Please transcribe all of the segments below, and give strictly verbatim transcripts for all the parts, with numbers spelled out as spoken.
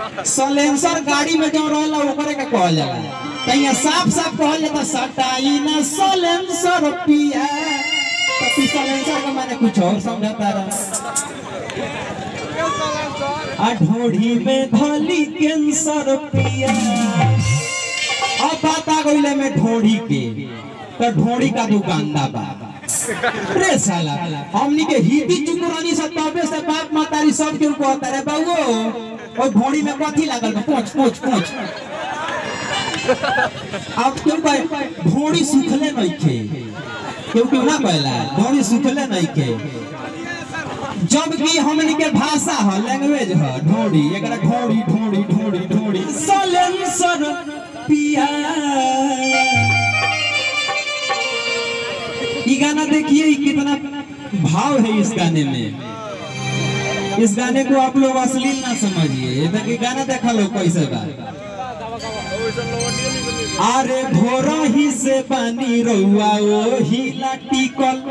Silencer गाड़ी में जो रहला ओकरे का कहल जाला। कहीं साफ साफ कहल जाता सटाई ना सलेंसर पिया, तो तू सलेंसर का माने कुछ और समझता रहा। आ ढोढ़ी में धली कैंसर पिया, अब बात आ गई में ढोढ़ी के, तो ढोढ़ी का दुकानदार बा रे साला हमनी के हिती चुकुरानी से तबे से बाप मातारी सब के को करे बाबू और ढोड़ी में कथी लागल पोछ पोछ पोछ। अब क्यों भाई ढोड़ी सुखले नहीं खे, क्यों क्यों ना कहला ढोड़ी सुखले नहीं खे, जब कि हमनी के भाषा है लैंग्वेज है ढोड़ी, एकरा ढोड़ी ढोड़ी ढोड़ी ढोड़ी सलेंसर पिया। ये गाना देखिए कितना भाव है इस गाने में। इस गाने को आप लोग अश्लील ना समझिए, ये गाना देखा लो कैसे बा। अरे भोरा ही से पानी रहुआ ओ हिला टिकल,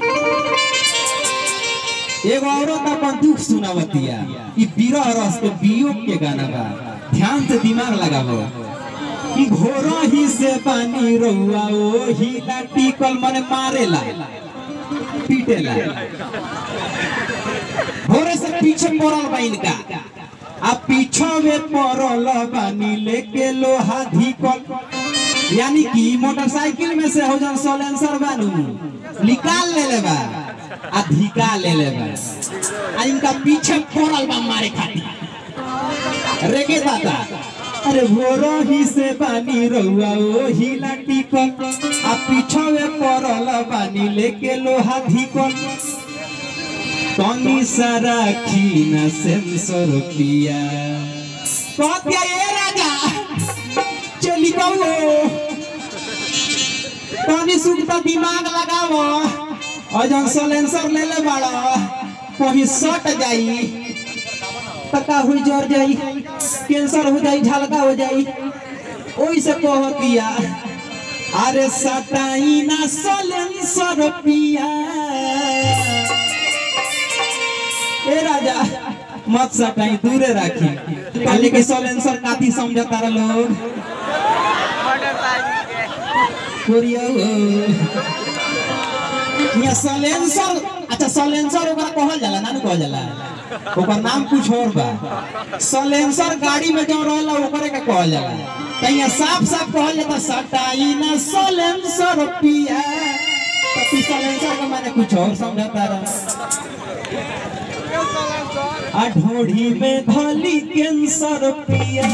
एगो औरत अपन दुख सुनावतिया, ई बिरह रस के वियोग के गाना बा, ध्यान से दिमाग लगावो। घोरा ही से पानी रहुआ ओ हिला टिकल मने मारेला पीटेला, घोरे से पीछे पड़ल बा इनका, आ पीछे में पड़ल बानी लेके लोहा धिकल, यानी कि मोटरसाइकिल में से हो जन सलेंसर बानू निकाल ले ले बा आ धिका ले ले बा, आ इनका पीछे पड़ल बा मारे खातिर रेगे दादा। अरे भोरो ही से पानी रहुआ ओ हिला टिकल, आ पीछे में पड़ल बानी लेके लोहा धिकल, तनी सारा खीना सेंसर पिया कहतिया ए राजा चली गओ तनी सुखता दिमाग लगावो, और जन सलेंसर ले ले बाड़ा कहीं सट जाई तका हुई जर जाई, कैंसर हो जाई, झलका हो जाई, ओई से कहतिया अरे सटाई ना सलेंसर पिया। ए राजा मत सटाई दूरे राखी, खाली के सलेंसर काती समझता रह लोग ये सलेंसर। अच्छा सलेंसर ओकरा कहल जाला ना कहल जाला, ओकर नाम कुछ और बा। सलेंसर गाड़ी में जो रहला ओकरे का कहल जाला, कहीं साफ साफ कहल जाता सटाई ना सलेंसर पिया, तो तू सलेंसर का माने कुछ और समझता रहा। आ ढोढ़ी में धली कैंसर पिया,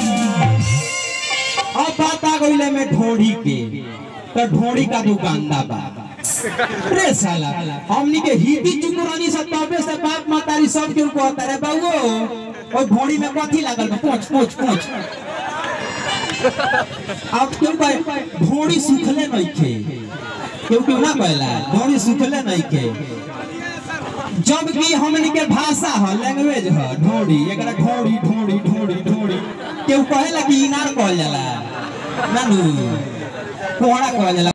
अब बात आ गई में ढोढ़ी के, तो ढोढ़ी का दुकानदार बा रे साला हमनी के हिती चुकुरानी से तबे से बाप मातारी सब के को करे बाबू और ढोड़ी में कथी लागल पोछ पोछ पोछ। अब क्यों भाई ढोड़ी सुखले नहीं खे, क्यों क्यों ना कहला ढोड़ी सुखले नहीं खे, जब कि हमनी के भाषा है लैंग्वेज है ढोड़ी, एकरा ढोड़ी ढोड़ी ढोड़ी ढोड़ी क्यों कहेला कि इनार कहल जाला नानू कोहड़ा कहल जाला।